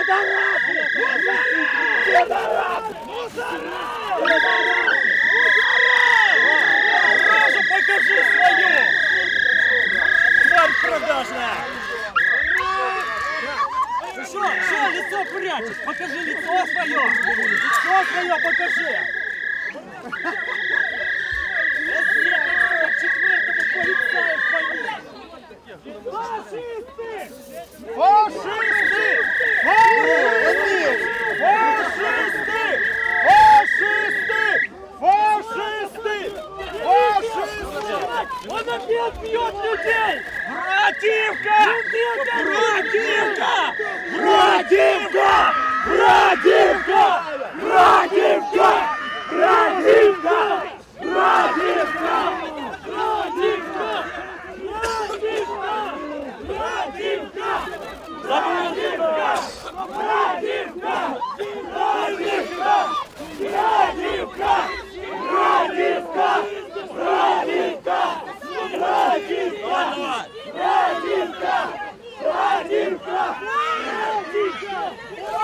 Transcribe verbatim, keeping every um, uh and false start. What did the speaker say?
Пидорас! Пидорас! Пидорас! Сразу покажи свою! Тварь продажная! Что, что лицо прячешь? Покажи лицо свое! Лицо свое покажи! Четвертому полицаю звонить! Фашисты! Фашисты! Фашисты! Фашисты! Фашисты! Фашисты! Он опять бьет людей! Бративка! Бративка! Бративка! Бративка! Бративка! Бративка! Бративка! Бративка! Бративка! Бративка! Бративка! Бративка! Бративка! Бративка! Бративка! Бративка! Бративка! Бративка! Бративка!